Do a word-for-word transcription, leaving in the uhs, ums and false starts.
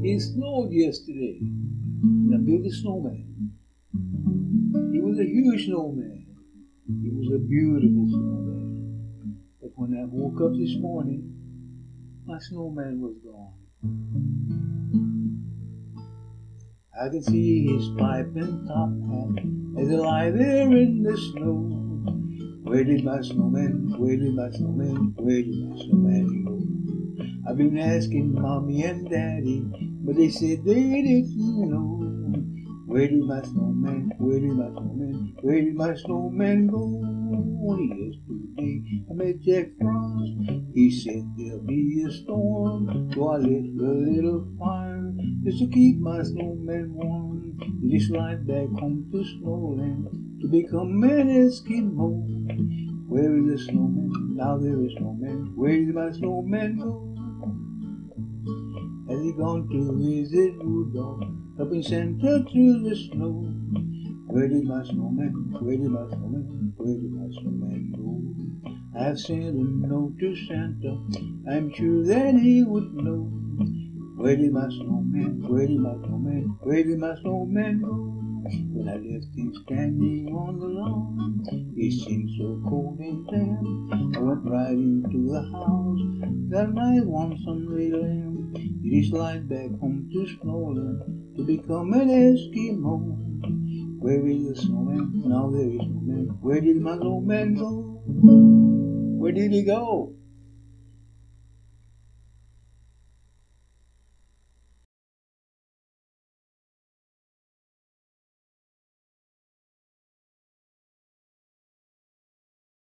It snowed yesterday, and I built a snowman. He was a huge snowman. He was a beautiful snowman. But when I woke up this morning, my snowman was gone. I could see his pipe and top hat as he lie there in the snow. Where did my snowman, where did my snowman, where did my snowman go? I've been asking mommy and daddy, but they said they didn't know. Where did my snowman, where did my snowman, where did my snowman go? Yesterday I met Jack Frost. He said there'll be a storm, so I lit a little fire just to keep my snowman warm. Then he slide back home to Snowland to become an Eskimo. Where is the snowman? Now there is no man. Where did my snowman go? Has he gone to visit Rudolph, helping Santa through the snow? Where did my snowman, where did my snowman, where did my snowman go? I have sent a note to Santa, I'm sure that he would know. Where did my snowman, where did my snowman, where did my snowman go? When I left him standing on the lawn, it seemed so cold and damp. I went right into the house that night one Sunday lamb. He slide back home to Snowland to become an Eskimo. Where is the snowman? Now there is no man. Where did my snowman go? Where did he go?